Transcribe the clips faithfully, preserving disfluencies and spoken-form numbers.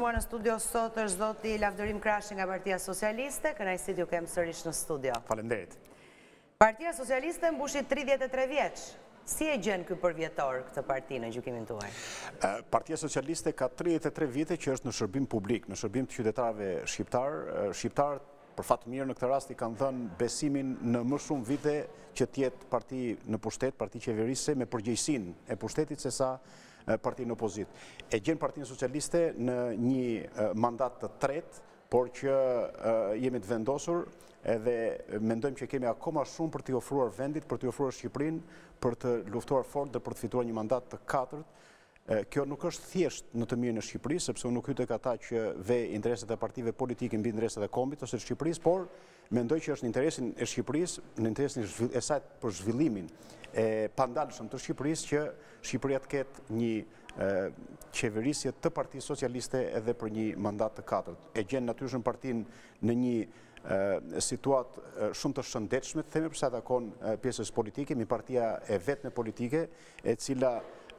bashkuar në studio sot është zoti Lavdërim Krashi nga Partia Socialiste, kënaqësi t'ju kem sërish në studio. Faleminderit. Partia Socialiste mbushi tridhjetë e tre vjeç. Si e gjen ky përvjetor këtë parti në gjykimin tuaj? Partia Socialiste ka tridhjetë e tre vite që është në shërbim publik, në shërbim të qytetarëve shqiptar. Shqiptarët për fat mirë në këtë rast i kanë dhënë besimin në më shumë vite që të jetë parti në pushtet, parti qeverisë me përgjegjësinë e pushtetit se sa parti në opozit. E gjen Partinë Socialiste në një mandat të tretë, por që jemi të vendosur edhe mendojmë që kemi akoma shumë për t'i ofruar vendit, për t'i ofruar Shqipërinë, për të luftuar fort dhe për të fituar një mandat të katërt. Kjo nuk është thjesht në të mirën e Shqipërisë, sepse unë nuk hyj tek ata që ve interesat e partive politike mbi interesat e kombit ose të Shqipërisë, por mendoj që është në interesin e Shqipërisë, në interesin e saj për zhvillimin e pandalshëm të Shqipërisë që Shqipëria të ketë një qeverisje të Partisë Socialiste edhe për një mandat të katërt. E gjen natyrshëm partinë në një situatë shumë të shëndetshme, të themi për sa takon pjesës politike, mi partia e vetme politike, e cila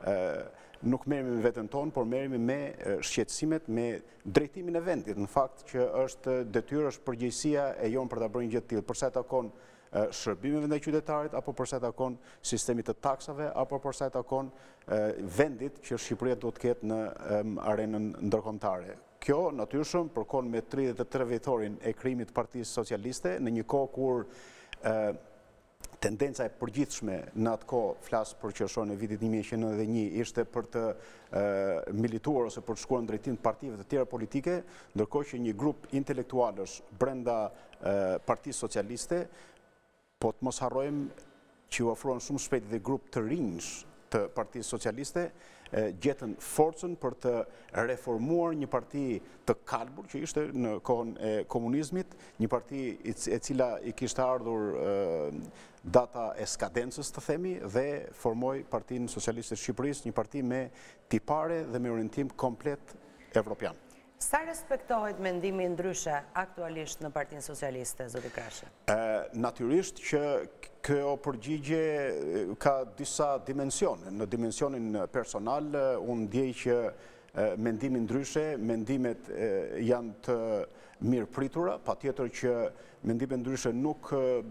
nuk merremi me veten tonë, por merremi me shqetësimet, me drejtimin e vendit. Në fakt që është detyrë, është përgjegjësia e jonë për ta bërë një gjë të tillë, për sa takon shërbimeve ndaj qytetarit, apo për sa takon sistemit të taksave, apo për sa takon vendit që Shqipëria do të ketë në arenën ndërkombëtare. Kjo natyrshëm përkon me tridhjetë e tre vjetorin e krijimit të Partisë Socialiste, në një kohë kur tendenca e përgjithshme në atë kohë, flas për qershorën e vitit një mijë e nëntëqind e nëntëdhjetë e një, ishte për të milituar ose për të shkuar në drejtim të partive të tjera politike, ndërkohë që një grup intelektualësh brenda Partisë Socialiste, po të mos harrojmë që u ofruan shumë shpejt dhe grup të rinj të Partisë Socialiste, gjetën forcën për të reformuar një parti të kalbur, që ishte në kohën e komunizmit, një parti e cila i kishte ardhur data e skadencës, të themi, dhe formoi Partinë Socialiste të Shqipërisë, një parti me tipare dhe me orientim komplet evropian. Sa respektohet mendimi ndryshe aktualisht në Partinë Socialiste, zoti Krashi? Natyrisht që kjo përgjigje ka disa dimensione. Në dimensionin personal, unë ndjej që mendimi ndryshe, mendimet janë të mirë pritura, patjetër që mendimet ndryshe nuk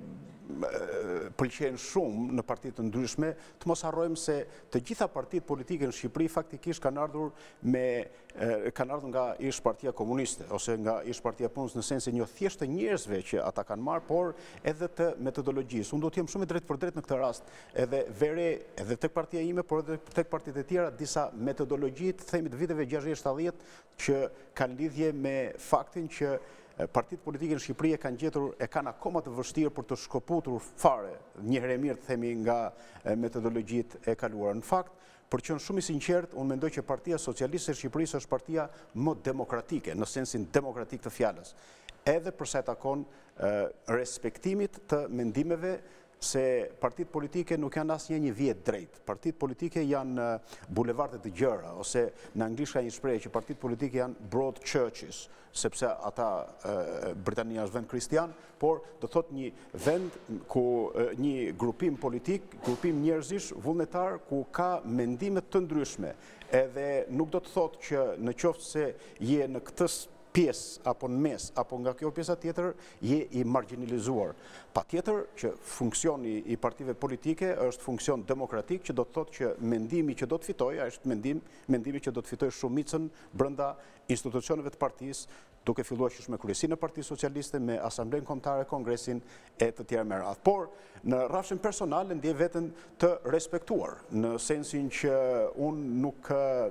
pëlqejnë shumë në partitë ndryshme, të mos harrojmë se të gjitha partitë politike në Shqipëri faktikisht kanë ardhur me kanë ardhur nga ish Partia Komuniste ose nga ish Partia Punës, në sensin jo thjesht të njerëzve që ata kanë marrë, por edhe të metodologjisë. Unë do të jem shumë i drejtë për drejtë në këtë rast, edhe vere edhe tek partia ime, por edhe tek partitë e tjera, disa metodologji të themi të viteve gjashtëdhjetë shtatëdhjetë që kanë lidhje me faktin që partitë politike në Shqipëri e kanë gjetur, e kanë akoma të vështirë për të shkoputur fare, një herë e mirë të themi nga metodologjitë e kaluara. Në fakt, për qenë shumë i sinqert, unë mendoj që Partia Socialiste e Shqipërisë është partia më demokratike, në sensin demokratik të fjalës, edhe për sa takon respektimit të mendimeve, se partitë politike nuk janë asnjë një vjet drejt. Partitë politike janë bulevarde të gjëra, ose në anglisht ka një shprehje që partitë politike janë broad churches, sepse ata Britania është vend kristian, por do thot një vend ku një grupim politik, grupim njerëzish vullnetar ku ka mendime të ndryshme. Edhe nuk do të thot që në qoftë se je në këtë pjesë apo në mes, apo nga kjo pjesa tjetër, je i marginalizuar. Pa tjetër që funksioni i partive politike është funksion demokratik, që do të thotë që mendimi që do të fitoj, është mendim, mendimi që do të fitoj shumicën brenda institucioneve të partisë, duke filluar që me kryesinë e Partisë Socialiste, me Asamblenë Kombëtare, Kongresin e të tjerë me radhë. Por, në rrafshin personal, ndjej veten të respektuar, në sensin që unë nuk,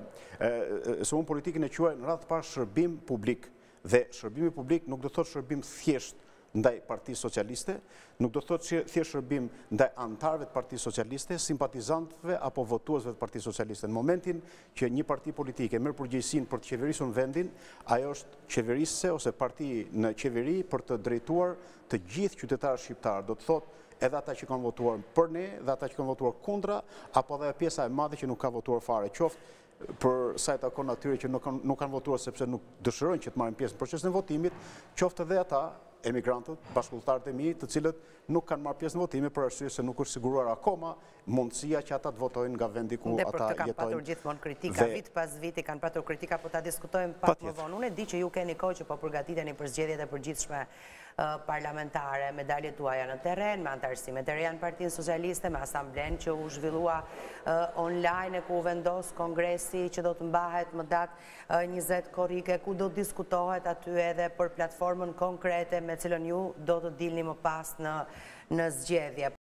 se unë politikën e quaj në radhë të parë shërbim publik, dhe shërbimi publik nuk do të thotë shërbim thjesht ndaj Partisë Socialiste, nuk do të thotë thjesht shërbim ndaj anëtarëve të Partisë Socialiste, simpatizantëve apo votuesve të Partisë Socialiste. Në momentin që një parti politike merr përgjegjësinë për të qeverisur vendin, ajo është qeverisëse ose parti në qeveri për të drejtuar të gjithë qytetarët shqiptar. Do të thotë edhe ata që kanë votuar për ne, dhe ata që kanë votuar kundra, apo edhe pjesa e madhe që nuk ka votuar fare, qoftë për sa i takon atyre që nuk kanë votuar sepse nuk dëshirojnë që të marrin pjesë në procesin e votimit, qoftë edhe ata emigrantët, bashkëlltarët e mi, të cilët nuk kanë marrë pjesë në votime për arsye se nuk është siguruar akoma mundësia që ata të votojnë nga vendi ku Dhe ata për të kanë jetojnë. patur gjithmonë kritika, vit pas viti kanë patur kritika, po ta diskutojmë pak më vonë. Unë e di që ju keni kohë që po përgatiteni për zgjedhjet e përgjithshme parlamentare, me daljet tuaja në terren, me antarësimet e reja në Partinë Socialiste, me asamblen që u zhvillua online e ku u vendos kongresi që do të mbahet më dakë njëzet korrike, ku do të diskutohet aty edhe për platformën konkrete me cilën ju do të dilni më pas në zgjedhje.